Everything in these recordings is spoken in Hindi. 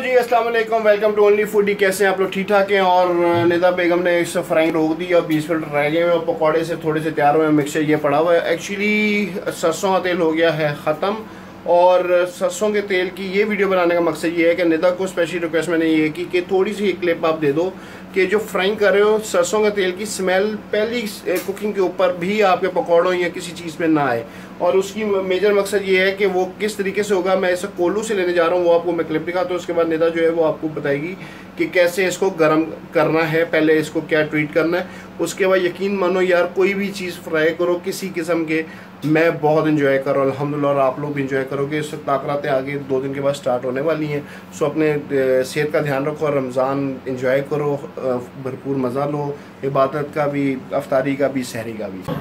जी, अस्सलाम वालेकुम, वेलकम टू ओनली फूडी। कैसे हैं आप लोग? ठीक ठाक हैं। और निदा बेगम ने इस फ्राइंग रोक दी और 20 मिनट रह गए और पकौड़े से थोड़े से तैयार हुए। मिक्सचर ये पड़ा हुआ है। एक्चुअली सरसों का तेल हो गया है ख़त्म और सरसों के तेल की ये वीडियो बनाने का मकसद ये है कि निदा को स्पेशल रिक्वेस्ट मैंने ये की कि थोड़ी सी क्लिप आप दे दो कि जो फ्राइंग कर रहे हो सरसों के तेल की स्मेल पहली कुकिंग के ऊपर भी आपके पकौड़ों या किसी चीज़ में ना आए। और उसकी मेजर मकसद ये है कि वो किस तरीके से होगा। मैं इसे कोलू से लेने जा रहा हूँ, वो आपको मैं क्लिप दिखाता हूँ। उसके बाद निदा जो है वो आपको बताएगी कि कैसे इसको गर्म करना है, पहले इसको क्या ट्रीट करना है। उसके बाद यकीन मानो यार, कोई भी चीज़ फ्राई करो किसी किस्म के, मैं बहुत इंजॉय कर रहा हूँ अल्हम्दुलिल्लाह, और आप लोग भी इंजॉय करोगे। इस वक्त ताकरातें आगे 2 दिन के बाद स्टार्ट होने वाली हैं। सो अपने सेहत का ध्यान रखो, रमज़ान इंजॉय करो, भरपूर मज़ा लो, इबादत का भी, अफ्तारी का भी, सहरी का भी।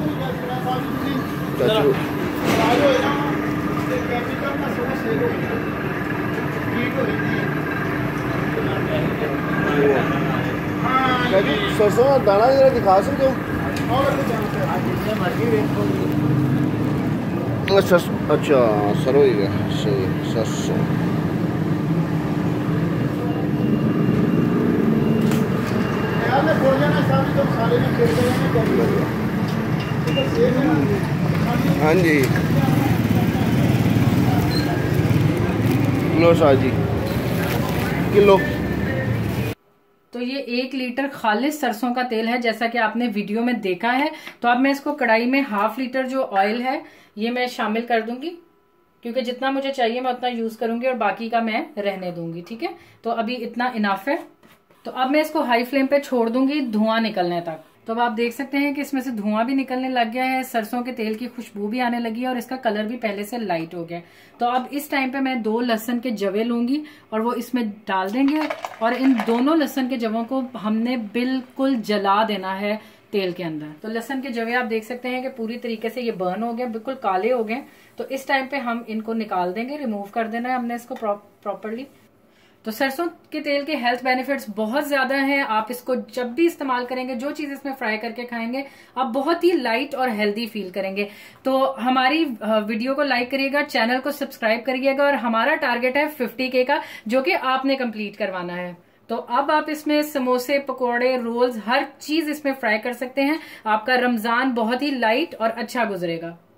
सरसों का दाना जरा दिखा सकते हो? अच्छा सरो ही है, सही सरसों। हाँ जी, लो शाह जी, किलो। तो ये 1 लीटर खालिस सरसों का तेल है, जैसा कि आपने वीडियो में देखा है। तो अब मैं इसको कढ़ाई में ½ लीटर जो ऑयल है ये मैं शामिल कर दूंगी, क्योंकि जितना मुझे चाहिए मैं उतना यूज करूंगी और बाकी का मैं रहने दूंगी। ठीक है, तो अभी इतना इनाफ है। तो अब मैं इसको हाई फ्लेम पे छोड़ दूंगी धुआं निकलने तक। तो अब आप देख सकते हैं कि इसमें से धुआं भी निकलने लग गया है, सरसों के तेल की खुशबू भी आने लगी है और इसका कलर भी पहले से लाइट हो गया। तो अब इस टाइम पे मैं 2 लहसुन के जवे लूंगी और वो इसमें डाल देंगे। और इन दोनों लहसुन के जवों को हमने बिल्कुल जला देना है तेल के अंदर। तो लहसुन के जवे आप देख सकते हैं कि पूरी तरीके से ये बर्न हो गए, बिल्कुल काले हो गए। तो इस टाइम पे हम इनको निकाल देंगे, रिमूव कर देना है हमने इसको प्रॉपरली। तो सरसों के तेल के हेल्थ बेनिफिट्स बहुत ज्यादा हैं। आप इसको जब भी इस्तेमाल करेंगे, जो चीज इसमें फ्राई करके खाएंगे, आप बहुत ही लाइट और हेल्दी फील करेंगे। तो हमारी वीडियो को लाइक करिएगा, चैनल को सब्सक्राइब करिएगा और हमारा टारगेट है 50K का, जो कि आपने कंप्लीट करवाना है। तो अब आप इसमें समोसे, पकोड़े, रोल्स, हर चीज इसमें फ्राई कर सकते हैं। आपका रमजान बहुत ही लाइट और अच्छा गुजरेगा।